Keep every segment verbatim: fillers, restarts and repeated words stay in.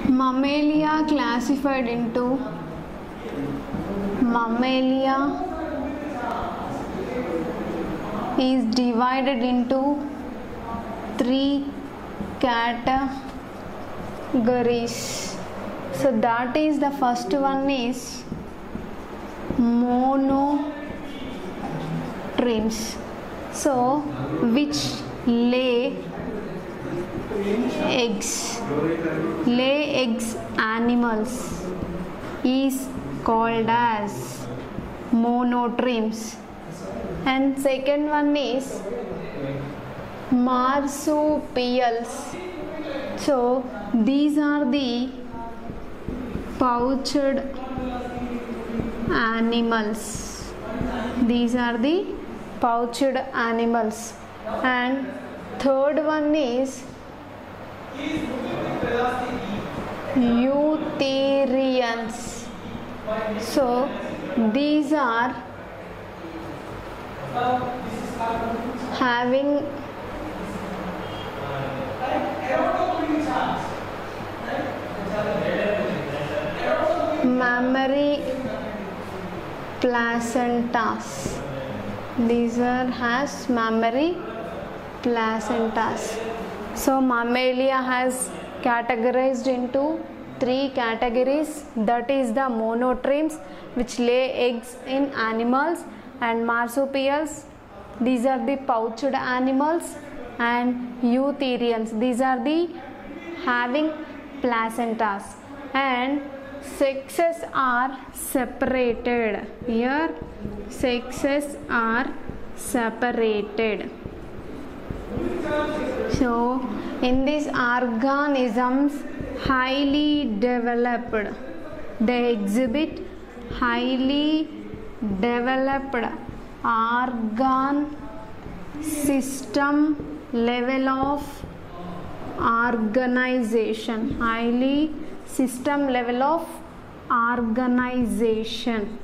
Mammalia classified into Mammalia is divided into three categories. So that is, the first one is monotremes, so which lay eggs lay eggs animals is called as monotremes. And second one is marsupials, so these are the pouched animals these are the pouched animals. And third one is eutherians, so these are having mammary placentas. These are has mammary placentas. So Mammalia has categorized into three categories, that is the monotremes which lay eggs in animals, and marsupials, these are the pouched animals, and eutherians, these are the having placentas. And sexes are separated. Here sexes are separated. So in these organisms highly developed, they exhibit highly developed organ system level of organization, highly system level of organization.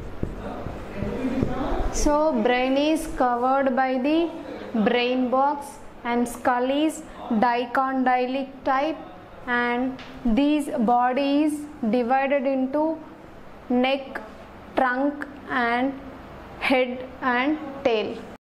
So brain is covered by the brain box, and skull is dicondylic type, and these body is divided into neck, trunk and head and tail.